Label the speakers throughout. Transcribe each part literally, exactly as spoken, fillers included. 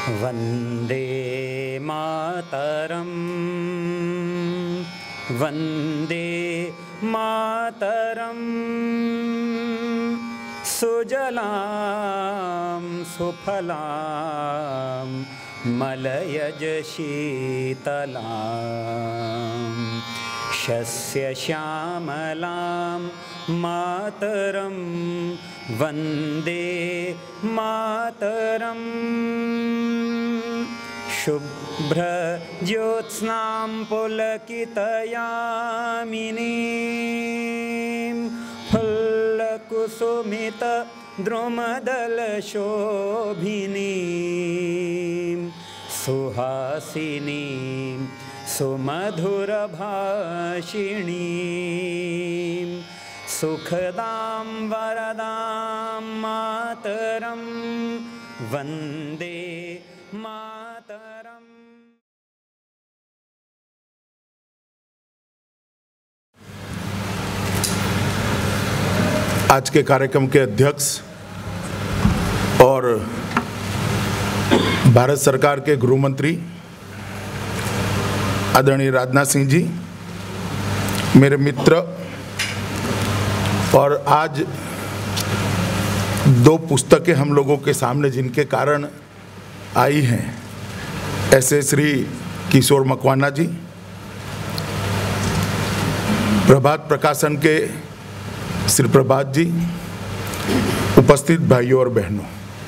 Speaker 1: वन्दे मातरं वन्दे मातरं सुजलां सुफलां मलयज शीतलां शस्यश्यामलां मातरं वन्दे मातरं शुभ्रज्योत्स्नां पुलकितयामिनीं फुल्लकुसुमितद्रुमदलशोभिनीं सुहासिनीं सुमधुरभाषिणीं सुखदां वरदां मातरं वन्दे मातरम्।
Speaker 2: आज के कार्यक्रम के अध्यक्ष और भारत सरकार के गृह मंत्री आदरणीय राजनाथ सिंह जी, मेरे मित्र, और आज दो पुस्तकें हम लोगों के सामने जिनके कारण आई हैं, ऐसे श्री किशोर मकवाना जी, प्रभात प्रकाशन के श्री प्रभात जी, उपस्थित भाइयों और बहनों,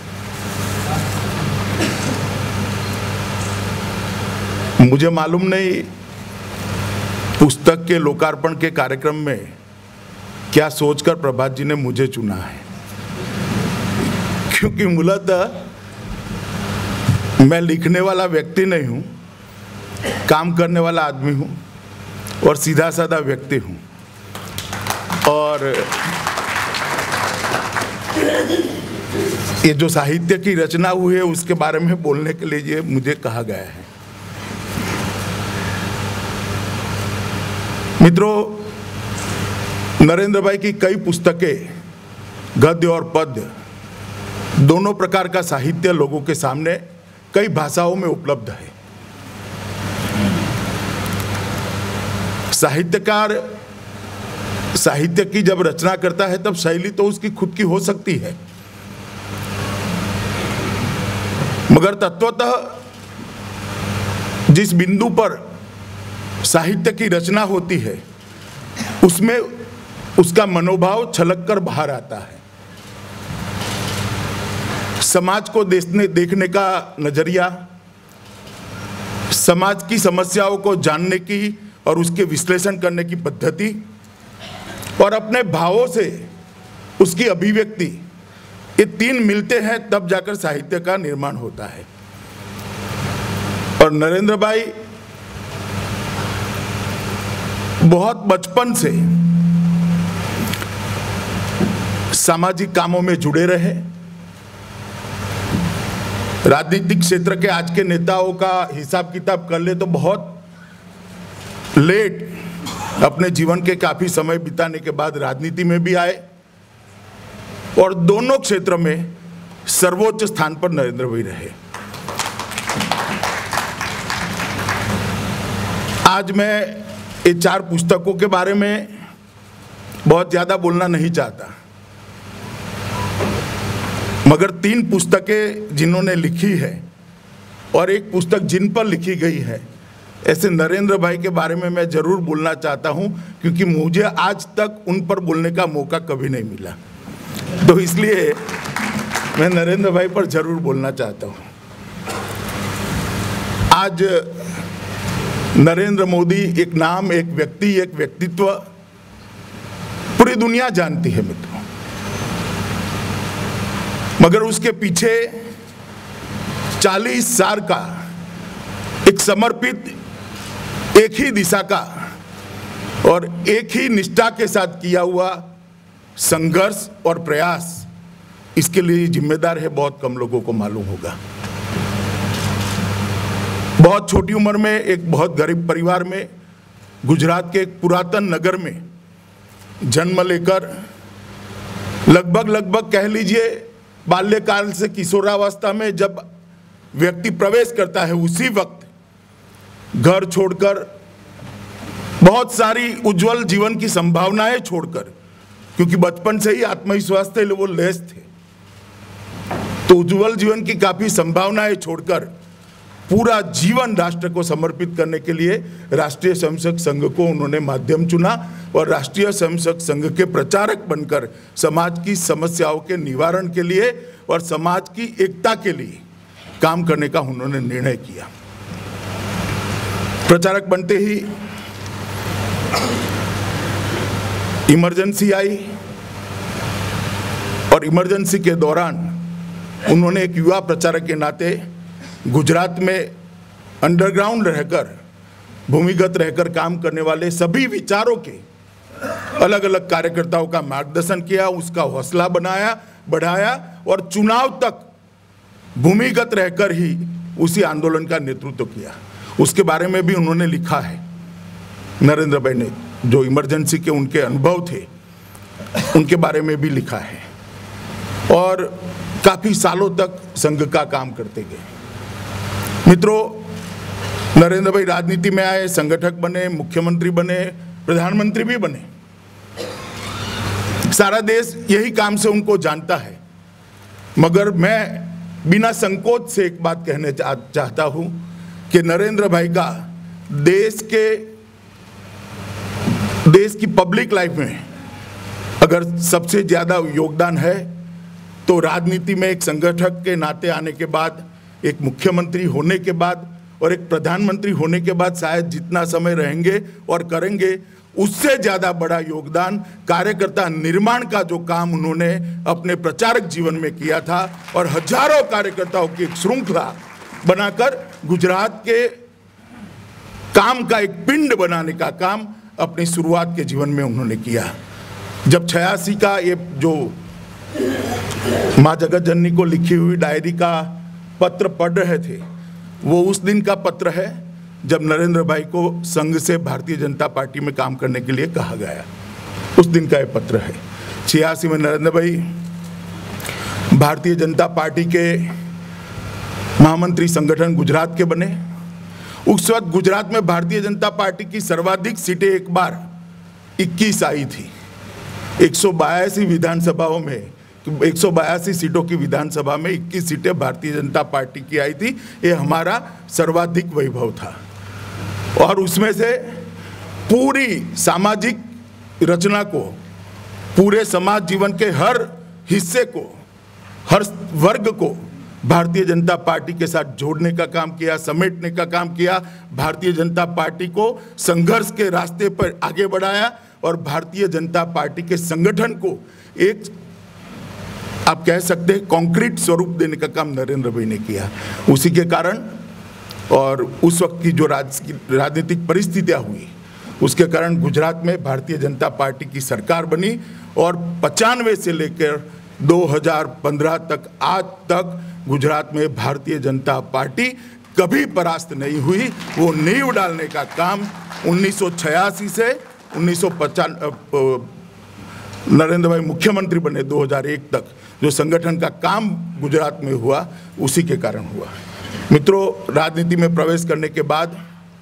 Speaker 2: मुझे मालूम नहीं पुस्तक के लोकार्पण के कार्यक्रम में क्या सोचकर प्रभात जी ने मुझे चुना है, क्योंकि मूलतः मैं लिखने वाला व्यक्ति नहीं हूँ, काम करने वाला आदमी हूँ और सीधा साधा व्यक्ति हूँ। और ये जो साहित्य की रचना हुई है उसके बारे में बोलने के लिए मुझे कहा गया है। मित्रों, नरेंद्र भाई की कई पुस्तकें, गद्य और पद्य दोनों प्रकार का साहित्य लोगों के सामने कई भाषाओं में उपलब्ध है। साहित्यकार साहित्य की जब रचना करता है तब शैली तो उसकी खुद की हो सकती है, मगर तत्वतः जिस बिंदु पर साहित्य की रचना होती है उसमें उसका मनोभाव छलककर बाहर आता है। समाज को देखने देखने का नजरिया, समाज की समस्याओं को जानने की और उसके विश्लेषण करने की पद्धति और अपने भावों से उसकी अभिव्यक्ति, ये तीन मिलते हैं तब जाकर साहित्य का निर्माण होता है। और नरेंद्र भाई बहुत बचपन से सामाजिक कामों में जुड़े रहे। राजनीतिक क्षेत्र के आज के नेताओं का हिसाब किताब कर ले तो बहुत लेट अपने जीवन के काफी समय बिताने के बाद राजनीति में भी आए और दोनों क्षेत्र में सर्वोच्च स्थान पर नरेंद्र भाई रहे। आज मैं ये चार पुस्तकों के बारे में बहुत ज्यादा बोलना नहीं चाहता, मगर तीन पुस्तकें जिन्होंने लिखी है और एक पुस्तक जिन पर लिखी गई है, ऐसे नरेंद्र भाई के बारे में मैं जरूर बोलना चाहता हूं, क्योंकि मुझे आज तक उन पर बोलने का मौका कभी नहीं मिला, तो इसलिए मैं नरेंद्र भाई पर जरूर बोलना चाहता हूं। आज नरेंद्र मोदी एक नाम, एक व्यक्ति, एक व्यक्तित्व पूरी दुनिया जानती है मित्रों, मगर उसके पीछे चालीस साल का एक समर्पित, एक ही दिशा का और एक ही निष्ठा के साथ किया हुआ संघर्ष और प्रयास, इसके लिए जिम्मेदार है बहुत कम लोगों को मालूम होगा। बहुत छोटी उम्र में एक बहुत गरीब परिवार में गुजरात के एक पुरातन नगर में जन्म लेकर लगभग लगभग कह लीजिए बाल्यकाल से किशोरावस्था में जब व्यक्ति प्रवेश करता है उसी वक्त घर छोड़कर, बहुत सारी उज्जवल जीवन की संभावनाएं छोड़कर, क्योंकि बचपन से ही आत्मविश्वास से वो लैस थे, तो उज्जवल जीवन की काफी संभावनाएं छोड़कर पूरा जीवन राष्ट्र को समर्पित करने के लिए राष्ट्रीय स्वयंसेवक संघ को उन्होंने माध्यम चुना और राष्ट्रीय स्वयंसेवक संघ के प्रचारक बनकर समाज की समस्याओं के निवारण के लिए और समाज की एकता के लिए काम करने का उन्होंने निर्णय किया। प्रचारक बनते ही इमरजेंसी आई और इमरजेंसी के दौरान उन्होंने एक युवा प्रचारक के नाते गुजरात में अंडरग्राउंड रहकर, भूमिगत रहकर काम करने वाले सभी विचारों के अलग अलग कार्यकर्ताओं का मार्गदर्शन किया, उसका हौसला बनाया बढ़ाया और चुनाव तक भूमिगत रहकर ही उसी आंदोलन का नेतृत्व किया। उसके बारे में भी उन्होंने लिखा है, नरेंद्र भाई ने, जो इमरजेंसी के उनके अनुभव थे उनके बारे में भी लिखा है और काफी सालों तक संघ का काम करते गए। मित्रों, नरेंद्र भाई राजनीति में आए, संगठक बने, मुख्यमंत्री बने, प्रधानमंत्री भी बने। सारा देश यही काम से उनको जानता है, मगर मैं बिना संकोच से एक बात कहने चा, चाहता हूं कि नरेंद्र भाई का देश के देश की पब्लिक लाइफ में अगर सबसे ज्यादा योगदान है तो राजनीति में एक संगठक के नाते आने के बाद, एक मुख्यमंत्री होने के बाद और एक प्रधानमंत्री होने के बाद शायद जितना समय रहेंगे और करेंगे, उससे ज्यादा बड़ा योगदान कार्यकर्ता निर्माण का जो काम उन्होंने अपने प्रचारक जीवन में किया था और हजारों कार्यकर्ताओं की एक श्रृंखला बनाकर गुजरात के काम का एक पिंड बनाने का काम अपनी शुरुआत के जीवन में उन्होंने किया। जब छियासी का ये जो माँ जगत जननी को लिखी हुई डायरी का पत्र पढ़ रहे थे, वो उस दिन का पत्र है जब नरेंद्र भाई को संघ से भारतीय जनता पार्टी में काम करने के लिए कहा गया। उस दिन का ये पत्र है। छियासी में नरेंद्र भाई भारतीय जनता पार्टी के महामंत्री संगठन गुजरात के बने। उस वक्त गुजरात में भारतीय जनता पार्टी की सर्वाधिक सीटें एक बार इक्कीस आई थी। एक सौ बयासी विधानसभाओं में एक सौ बयासी सीटों की विधानसभा में इक्कीस सीटें भारतीय जनता पार्टी की आई थी। ये हमारा सर्वाधिक वैभव था और उसमें से पूरी सामाजिक रचना को, पूरे समाज जीवन के हर हिस्से को, हर वर्ग को भारतीय जनता पार्टी के साथ जोड़ने का काम किया, समेटने का काम किया, भारतीय जनता पार्टी को संघर्ष के रास्ते पर आगे बढ़ाया और भारतीय जनता पार्टी के संगठन को एक, आप कह सकते हैं, कॉन्क्रीट स्वरूप देने का काम नरेंद्र भाई ने किया। उसी के कारण और उस वक्त की जो राज राजनीतिक परिस्थितियां हुई, उसके कारण गुजरात में भारतीय जनता पार्टी की सरकार बनी और पचानवे से लेकर दो हज़ार पंद्रह तक आज तक गुजरात में भारतीय जनता पार्टी कभी परास्त नहीं हुई। वो नींव डालने का काम उन्नीस सौ छियासी से उन्नीस सौ पचानवे नरेंद्र भाई मुख्यमंत्री बने दो हज़ार एक तक, जो संगठन का काम गुजरात में हुआ, उसी के कारण हुआ। मित्रों, राजनीति में प्रवेश करने के बाद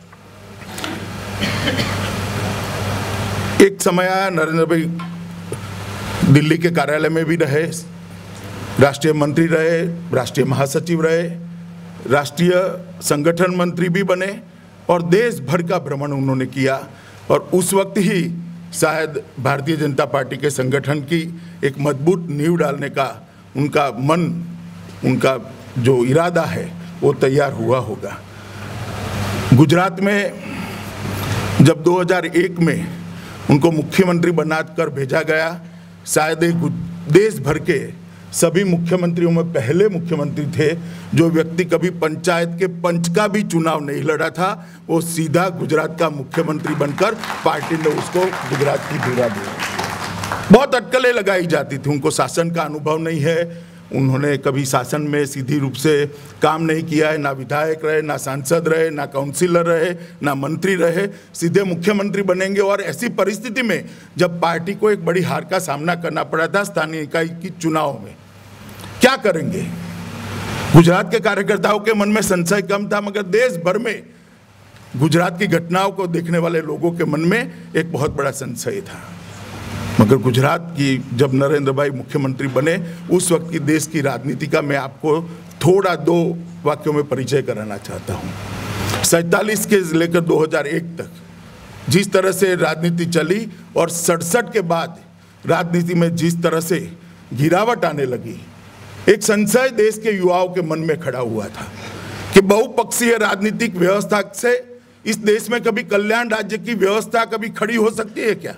Speaker 2: एक समय आया, नरेंद्र भाई दिल्ली के कार्यालय में भी रहे, राष्ट्रीय मंत्री रहे, राष्ट्रीय महासचिव रहे, राष्ट्रीय संगठन मंत्री भी बने और देश भर का भ्रमण उन्होंने किया। और उस वक्त ही शायद भारतीय जनता पार्टी के संगठन की एक मजबूत नींव डालने का उनका मन, उनका जो इरादा है वो तैयार हुआ होगा। गुजरात में जब दो हज़ार एक में उनको मुख्यमंत्री बनाकर भेजा गया, शायद एक देश भर के सभी मुख्यमंत्रियों में पहले मुख्यमंत्री थे जो व्यक्ति कभी पंचायत के पंच का भी चुनाव नहीं लड़ा था, वो सीधा गुजरात का मुख्यमंत्री बनकर पार्टी ने उसको गुजरात की धुरा दी। बहुत अटकलें लगाई जाती थी, उनको शासन का अनुभव नहीं है, उन्होंने कभी शासन में सीधी रूप से काम नहीं किया है, ना विधायक रहे, ना सांसद रहे, ना काउंसिलर रहे, ना मंत्री रहे, सीधे मुख्यमंत्री बनेंगे। और ऐसी परिस्थिति में जब पार्टी को एक बड़ी हार का सामना करना पड़ा था स्थानीय इकाई की चुनाव में, क्या करेंगे? गुजरात के कार्यकर्ताओं के मन में संशय कम था, मगर देश भर में गुजरात की घटनाओं को देखने वाले लोगों के मन में एक बहुत बड़ा संशय था। मगर गुजरात की जब नरेंद्र भाई मुख्यमंत्री बने, उस वक्त की देश की राजनीति का मैं आपको थोड़ा दो वाक्यों में परिचय कराना चाहता हूँ। सैतालीस के लेकर दो हज़ार एक तक जिस तरह से राजनीति चली और सड़सठ के बाद राजनीति में जिस तरह से गिरावट आने लगी, एक संशय देश के युवाओं के मन में खड़ा हुआ था कि बहुपक्षीय राजनीतिक व्यवस्था से इस देश में कभी कल्याण राज्य की व्यवस्था कभी खड़ी हो सकती है क्या?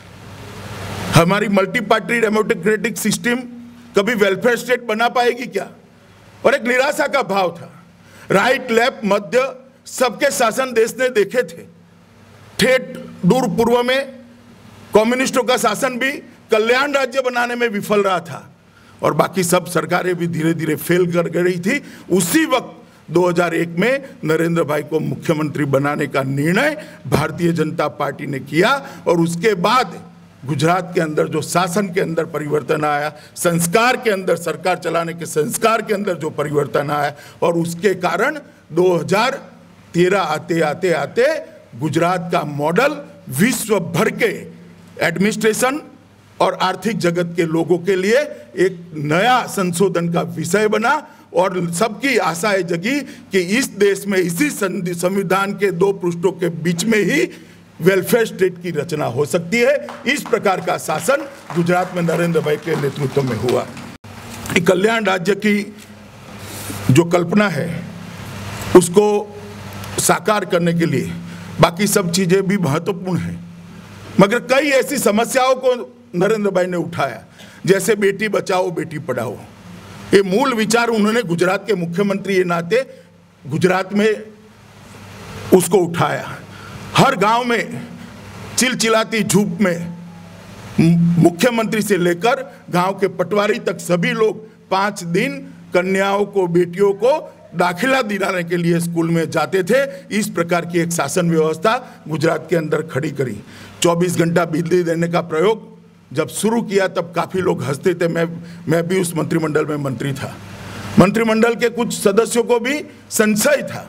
Speaker 2: हमारी मल्टी पार्टी डेमोक्रेटिक सिस्टम कभी वेलफेयर स्टेट बना पाएगी क्या? और एक निराशा का भाव था। राइट, लेफ्ट, मध्य सबके शासन देश ने देखे थे। ठेठ दूर पूर्व में कम्युनिस्टों का शासन भी कल्याण राज्य बनाने में विफल रहा था और बाकी सब सरकारें भी धीरे धीरे फेल कर गई थी। उसी वक्त दो हज़ार एक में नरेंद्र भाई को मुख्यमंत्री बनाने का निर्णय भारतीय जनता पार्टी ने किया और उसके बाद गुजरात के अंदर जो शासन के अंदर परिवर्तन आया, संस्कार के अंदर, सरकार चलाने के संस्कार के अंदर जो परिवर्तन आया, और उसके कारण दो हज़ार तेरह आते आते आते गुजरात का मॉडल विश्व भर के एडमिनिस्ट्रेशन और आर्थिक जगत के लोगों के लिए एक नया संशोधन का विषय बना और सबकी आशाएं जगी कि इस देश में इसी संविधान के दो पृष्ठों के बीच में ही वेलफेयर स्टेट की रचना हो सकती है। इस प्रकार का शासन गुजरात में नरेंद्र भाई के नेतृत्व में हुआ। कल्याण राज्य की जो कल्पना है उसको साकार करने के लिए बाकी सब चीजें भी महत्वपूर्ण हैं, मगर कई ऐसी समस्याओं को नरेंद्र भाई ने उठाया, जैसे बेटी बचाओ बेटी पढ़ाओ। ये मूल विचार उन्होंने गुजरात के मुख्यमंत्री के नाते गुजरात में उसको उठाया। हर गांव में चिलचिलाती धूप में मुख्यमंत्री से लेकर गांव के पटवारी तक सभी लोग पांच दिन कन्याओं को, बेटियों को दाखिला दिलाने के लिए स्कूल में जाते थे। इस प्रकार की एक शासन व्यवस्था गुजरात के अंदर खड़ी करी। चौबीस घंटा बिजली देने का प्रयोग जब शुरू किया तब काफ़ी लोग हंसते थे। मैं मैं भी उस मंत्रिमंडल में मंत्री था। मंत्रिमंडल के कुछ सदस्यों को भी संशय था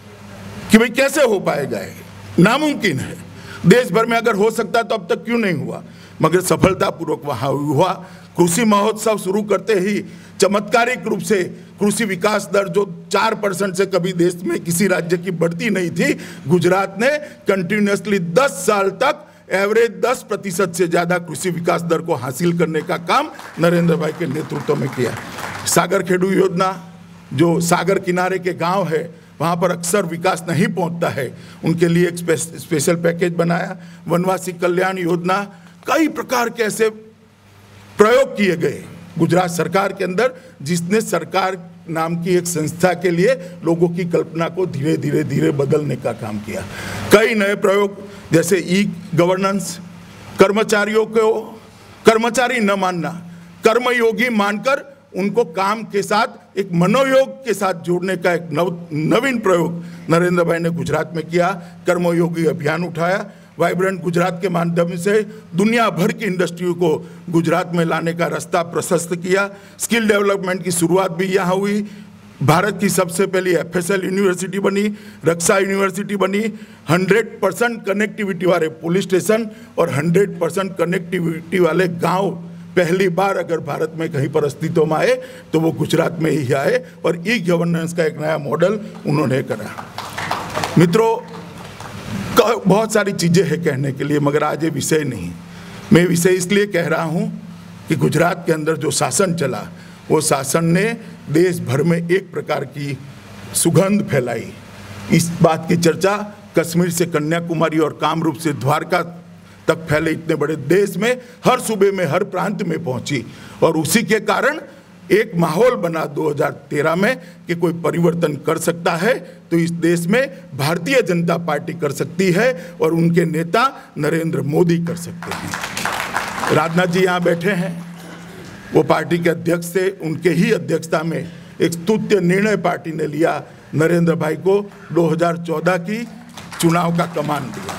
Speaker 2: कि भाई कैसे हो पाएगा, नामुमकिन है। देश भर में अगर हो सकता तो अब तक क्यों नहीं हुआ, मगर सफलतापूर्वक वहाँ हुआ। कृषि महोत्सव शुरू करते ही चमत्कारिक रूप से कृषि विकास दर जो चार परसेंट से कभी देश में किसी राज्य की बढ़ती नहीं थी, गुजरात ने कंटिन्यूसली दस साल तक एवरेज दस प्रतिशत से ज़्यादा कृषि विकास दर को हासिल करने का काम नरेंद्र भाई के नेतृत्व में किया। सागर खेडू योजना, जो सागर किनारे के गांव है वहाँ पर अक्सर विकास नहीं पहुँचता है, उनके लिए एक स्पे, स्पेशल पैकेज बनाया। वनवासी कल्याण योजना, कई प्रकार के ऐसे प्रयोग किए गए गुजरात सरकार के अंदर, जिसने सरकार नाम की एक संस्था के लिए लोगों की कल्पना को धीरे धीरे धीरे बदलने का काम किया। कई नए प्रयोग जैसे ई गवर्नेंस, कर्मचारियों को कर्मचारी न मानना, कर्मयोगी मानकर उनको काम के साथ एक मनोयोग के साथ जोड़ने का एक नव नवीन प्रयोग नरेंद्र भाई ने गुजरात में किया। कर्मयोगी अभियान उठाया। वाइब्रेंट गुजरात के माध्यम से दुनिया भर की इंडस्ट्री को गुजरात में लाने का रास्ता प्रशस्त किया। स्किल डेवलपमेंट की शुरुआत भी यहाँ हुई। भारत की सबसे पहली एफ एस एल यूनिवर्सिटी बनी, रक्षा यूनिवर्सिटी बनी, हंड्रेड परसेंट कनेक्टिविटी वाले पुलिस स्टेशन और हंड्रेड परसेंट कनेक्टिविटी वाले गांव पहली बार अगर भारत में कहीं पर अस्तित्व में आए तो वो गुजरात में ही आए और ई गवर्नेंस का एक नया मॉडल उन्होंने करा। मित्रों, बहुत सारी चीज़ें हैं कहने के लिए, मगर आज ये विषय नहीं। मैं विषय इसलिए कह रहा हूँ कि गुजरात के अंदर जो शासन चला, वो शासन ने देश भर में एक प्रकार की सुगंध फैलाई। इस बात की चर्चा कश्मीर से कन्याकुमारी और कामरूप से द्वारका तक फैले इतने बड़े देश में हर सूबे में, हर प्रांत में पहुंची और उसी के कारण एक माहौल बना दो हज़ार तेरह में कि कोई परिवर्तन कर सकता है तो इस देश में भारतीय जनता पार्टी कर सकती है और उनके नेता नरेंद्र मोदी कर सकते हैं। राजनाथ जी यहाँ बैठे हैं, वो पार्टी के अध्यक्ष थे, उनके ही अध्यक्षता में एक स्तुत्य निर्णय पार्टी ने लिया, नरेंद्र भाई को दो हज़ार चौदह की चुनाव का कमान दिया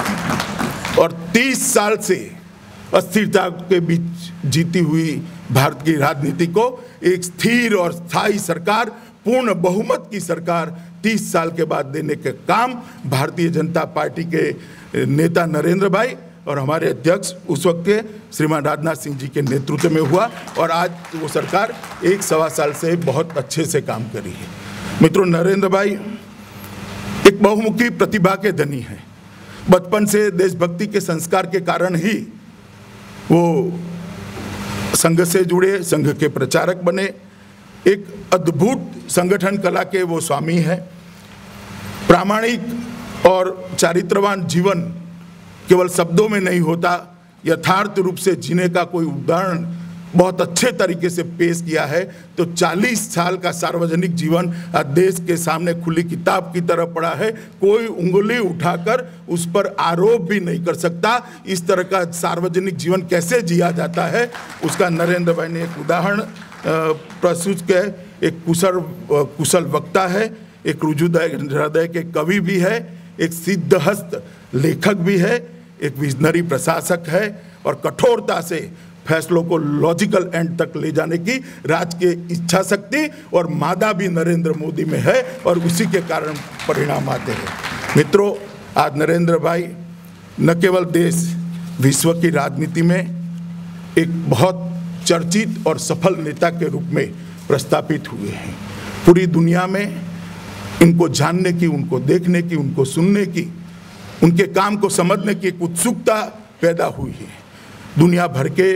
Speaker 2: और तीस साल से अस्थिरता के बीच जीती हुई भारत की राजनीति को एक स्थिर और स्थायी सरकार पूर्ण बहुमत की सरकार तीस साल के बाद देने के काम भारतीय जनता पार्टी के नेता नरेंद्र भाई और हमारे अध्यक्ष उस वक्त के श्रीमान राजनाथ सिंह जी के नेतृत्व में हुआ और आज वो सरकार एक सवा साल से बहुत अच्छे से काम करी है। मित्रों, नरेंद्र भाई एक बहुमुखी प्रतिभा के धनी हैं। बचपन से देशभक्ति के संस्कार के कारण ही वो संघ से जुड़े, संघ के प्रचारक बने, एक अद्भुत संगठन कला के वो स्वामी हैं। प्रामाणिक और चारित्रवान जीवन केवल शब्दों में नहीं होता, यथार्थ रूप से जीने का कोई उदाहरण बहुत अच्छे तरीके से पेश किया है। तो चालीस साल का सार्वजनिक जीवन आज देश के सामने खुली किताब की तरह पड़ा है। कोई उंगली उठाकर उस पर आरोप भी नहीं कर सकता। इस तरह का सार्वजनिक जीवन कैसे जिया जाता है उसका नरेंद्र भाई ने एक उदाहरण प्रस्तुत किया। एक कुशल कुशल वक्ता है, एक रुजुदय हृदय के कवि भी है, एक सिद्धहस्त लेखक भी है, एक विजनरी प्रशासक है और कठोरता से फैसलों को लॉजिकल एंड तक ले जाने की राजकीय इच्छा शक्ति और मादा भी नरेंद्र मोदी में है और उसी के कारण परिणाम आते हैं। मित्रों, आज नरेंद्र भाई न केवल देश विश्व की राजनीति में एक बहुत चर्चित और सफल नेता के रूप में प्रस्थापित हुए हैं। पूरी दुनिया में इनको जानने की, उनको देखने की, उनको सुनने की, उनके काम को समझने की एक उत्सुकता पैदा हुई है। दुनिया भर के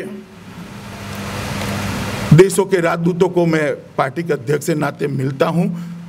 Speaker 2: देशों के राजदूतों को मैं पार्टी के अध्यक्ष के नाते मिलता हूं।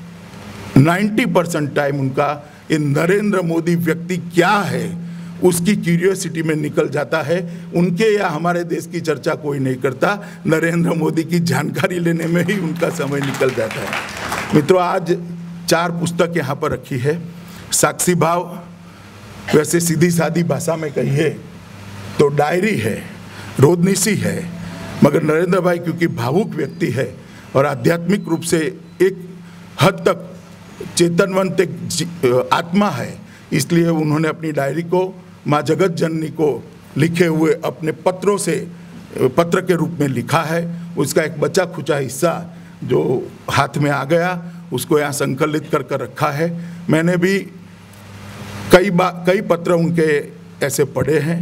Speaker 2: नब्बे परसेंट टाइम उनका ये नरेंद्र मोदी व्यक्ति क्या है उसकी क्यूरियोसिटी में निकल जाता है। उनके या हमारे देश की चर्चा कोई नहीं करता, नरेंद्र मोदी की जानकारी लेने में ही उनका समय निकल जाता है। मित्रों, आज चार पुस्तक यहाँ पर रखी है। साक्षी भाव, वैसे सीधी सादी भाषा में कहिए तो डायरी है, रोदनीसी है, मगर नरेंद्र भाई क्योंकि भावुक व्यक्ति है और आध्यात्मिक रूप से एक हद तक चेतनवंत एक आत्मा है, इसलिए उन्होंने अपनी डायरी को माँ जगत जननी को लिखे हुए अपने पत्रों से पत्र के रूप में लिखा है। उसका एक बचा खुचा हिस्सा जो हाथ में आ गया उसको यहाँ संकलित कर कर रखा है। मैंने भी कई बार कई पत्र उनके ऐसे पढ़े हैं।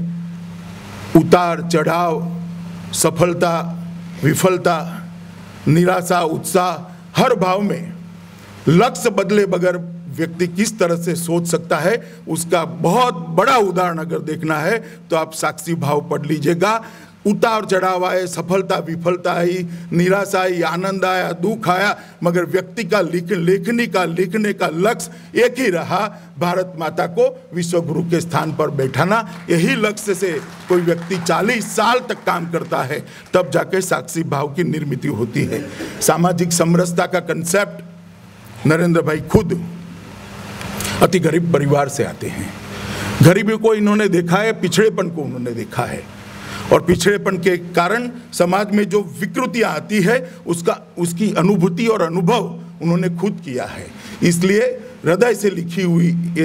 Speaker 2: उतार चढ़ाव, सफलता, विफलता, निराशा, उत्साह, हर भाव में लक्ष्य बदले बगैर व्यक्ति किस तरह से सोच सकता है उसका बहुत बड़ा उदाहरण अगर देखना है तो आप साक्षी भाव पढ़ लीजिएगा। उतार चढ़ाव आए, सफलता विफलता आई, निराशा आई, आनंद आया, दुख आया, मगर व्यक्ति का लिख लेखनी का लिखने का लक्ष्य एक ही रहा, भारत माता को विश्व गुरु के स्थान पर बैठाना। यही लक्ष्य से कोई व्यक्ति चालीस साल तक काम करता है, तब जाके साक्षी भाव की निर्मित होती है। सामाजिक समरसता का कंसेप्ट नरेंद्र भाई खुद अति गरीब परिवार से आते हैं। गरीबी को इन्होंने देखा है, पिछड़ेपन को उन्होंने देखा है और पिछड़ेपन के कारण समाज में जो विकृतियां आती है उसका उसकी अनुभूति और अनुभव उन्होंने खुद किया है। इसलिए हृदय से लिखी हुई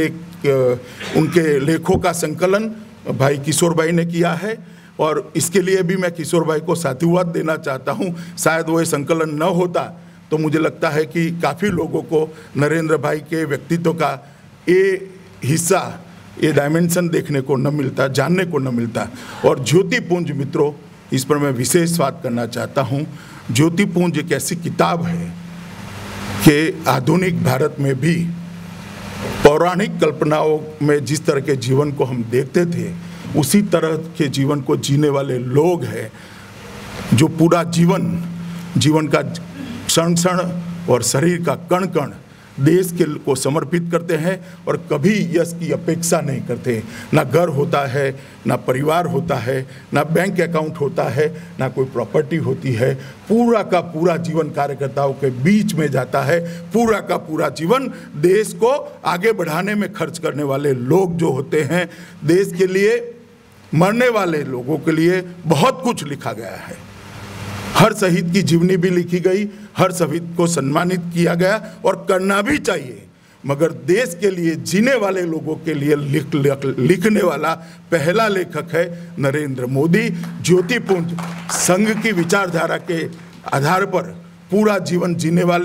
Speaker 2: एक उनके लेखों का संकलन भाई किशोर भाई ने किया है और इसके लिए भी मैं किशोर भाई को साधुवाद देना चाहता हूं। शायद वो संकलन न होता तो मुझे लगता है कि काफ़ी लोगों को नरेंद्र भाई के व्यक्तित्व का ये हिस्सा, ये डायमेंशन देखने को न मिलता, जानने को न मिलता। और ज्योतिपुंज मित्रों, इस पर मैं विशेष बात करना चाहता हूँ। ज्योतिपुंज एक ऐसी किताब है कि आधुनिक भारत में भी पौराणिक कल्पनाओं में जिस तरह के जीवन को हम देखते थे उसी तरह के जीवन को जीने वाले लोग हैं जो पूरा जीवन जीवन का क्षण क्षण और शरीर का कण कण देश के को समर्पित करते हैं और कभी यश की अपेक्षा नहीं करते। ना घर होता है, ना परिवार होता है, ना बैंक अकाउंट होता है, ना कोई प्रॉपर्टी होती है। पूरा का पूरा जीवन कार्यकर्ताओं के बीच में जाता है। पूरा का पूरा जीवन देश को आगे बढ़ाने में खर्च करने वाले लोग जो होते हैं, देश के लिए मरने वाले लोगों के लिए बहुत कुछ लिखा गया है। हर शहीद की जीवनी भी लिखी गई, हर शहीद को सम्मानित किया गया और करना भी चाहिए, मगर देश के लिए जीने वाले लोगों के लिए लिख, लिख, लिखने वाला पहला लेखक है नरेंद्र मोदी। ज्योतिपुंज संघ की विचारधारा के आधार पर पूरा जीवन जीने वाले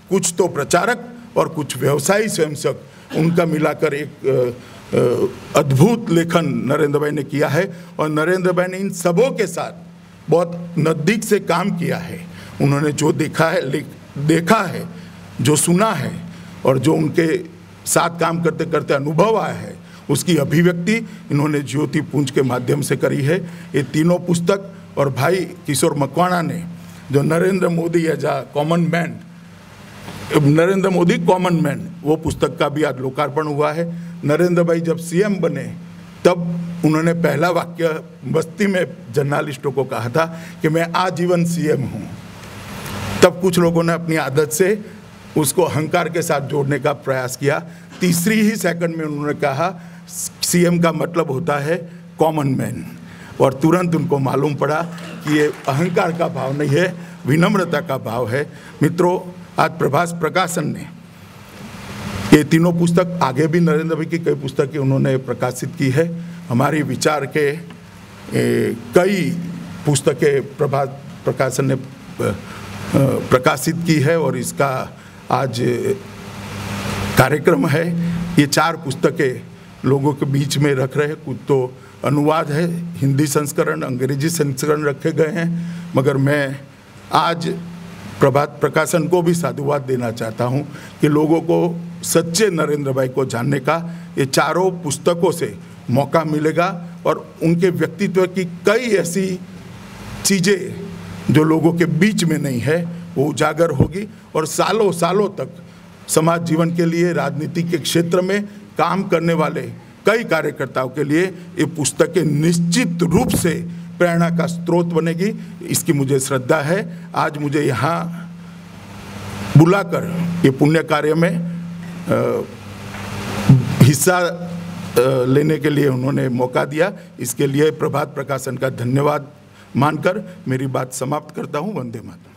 Speaker 2: कुछ तो प्रचारक और कुछ व्यवसायी स्वयंसेवक, उनका मिलाकर एक अद्भुत लेखन नरेंद्र भाई ने किया है। और नरेंद्र भाई ने इन सबों के साथ बहुत नज़दीक से काम किया है। उन्होंने जो देखा है देखा है जो सुना है और जो उनके साथ काम करते करते अनुभव आया है, उसकी अभिव्यक्ति इन्होंने ज्योति पुंज के माध्यम से करी है। ये तीनों पुस्तक, और भाई किशोर मकवाणा ने जो Narendra Modi as a common man, Narendra Modi common man, वो पुस्तक का भी आज लोकार्पण हुआ है। नरेंद्र भाई जब सीएम बने तब उन्होंने पहला वाक्य बस्ती में जर्नलिस्टों को कहा था कि मैं आजीवन सीएम हूँ। तब कुछ लोगों ने अपनी आदत से उसको अहंकार के साथ जोड़ने का प्रयास किया। तीसरी ही सेकंड में उन्होंने कहा सीएम का मतलब होता है कॉमन मैन, और तुरंत उनको मालूम पड़ा कि ये अहंकार का भाव नहीं है, विनम्रता का भाव है। मित्रों, आज प्रभास प्रकाशन ने ये तीनों पुस्तक, आगे भी नरेंद्र भाई की कई पुस्तकें उन्होंने प्रकाशित की है। हमारी विचार के ए, कई पुस्तकें प्रभास प्रकाशन ने प्रकाशित की है और इसका आज कार्यक्रम है। ये चार पुस्तकें लोगों के बीच में रख रहे हैं। कुछ तो अनुवाद है, हिंदी संस्करण, अंग्रेजी संस्करण रखे गए हैं, मगर मैं आज प्रभात प्रकाशन को भी साधुवाद देना चाहता हूं कि लोगों को सच्चे नरेंद्र भाई को जानने का ये चारों पुस्तकों से मौका मिलेगा और उनके व्यक्तित्व की कई ऐसी चीज़ें जो लोगों के बीच में नहीं है वो उजागर होगी और सालों सालों तक समाज जीवन के लिए, राजनीति के क्षेत्र में काम करने वाले कई कार्यकर्ताओं के लिए ये पुस्तकें निश्चित रूप से प्रेरणा का स्रोत बनेगी। इसकी मुझे श्रद्धा है। आज मुझे यहाँ बुलाकर ये पुण्य कार्य में हिस्सा लेने के लिए उन्होंने मौका दिया, इसके लिए प्रभात प्रकाशन का धन्यवाद मानकर मेरी बात समाप्त करता हूँ। वंदे मातरम।